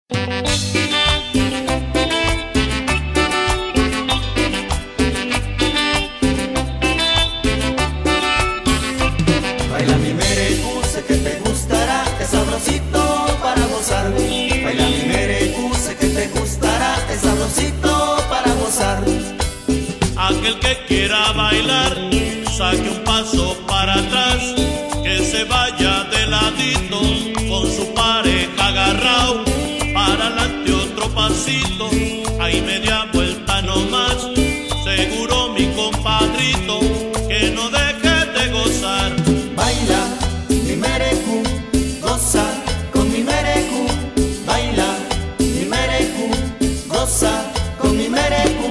Baila mi merecú, sé que te gustará, es sabrosito para gozar. Baila mi merecú, sé que te gustará, es sabrosito para gozar. Aquel que quiera bailar, saque un paso para atrás, que se vaya de ladito, con su pareja agarrado, para adelante otro pasito, ahí media vuelta nomás, seguro mi compadrito, que no deje de gozar. Baila mi merecú, goza con mi merecú. Baila mi merecú, goza con mi merecú.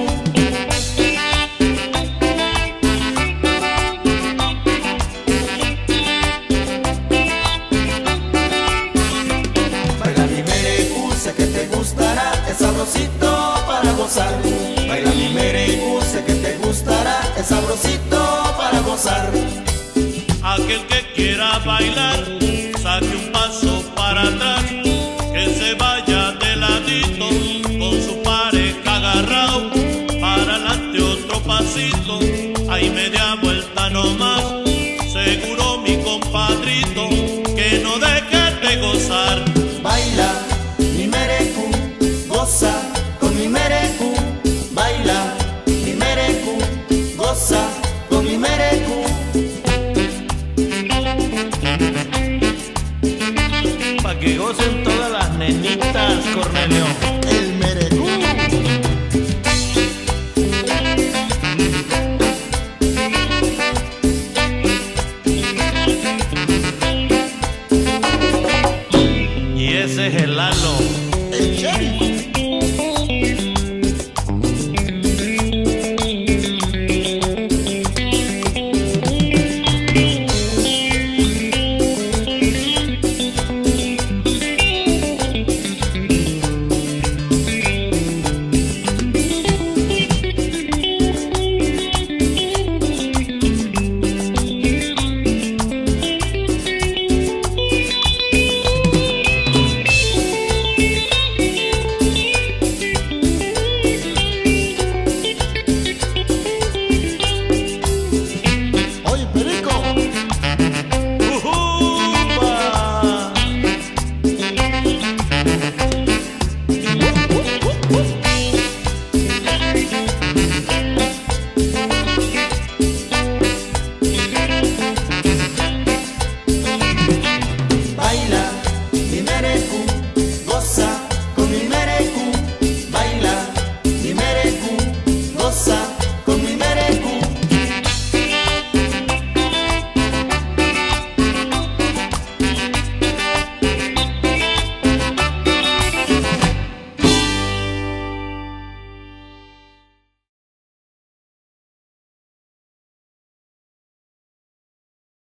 Baila mi merecú, sé que te gustará, es sabrosito para gozar. Baila mi merecú, sé que te gustará, es sabrosito para gozar. Aquel que quiera bailar, saque un paso para atrás, que se vaya de ladito, con su pareja agarrado, para adelante otro pasito, ahí media vuelta nomás, seguro mi compadrito, que no deje de gozar. Baila mi merecú, goza con mi merecú. Baila mi merecú, goza con mi merecú. Pa' que gocen todas las nenitas, Cornelio. El merecú. Y ese es el Lalo. El sheriff.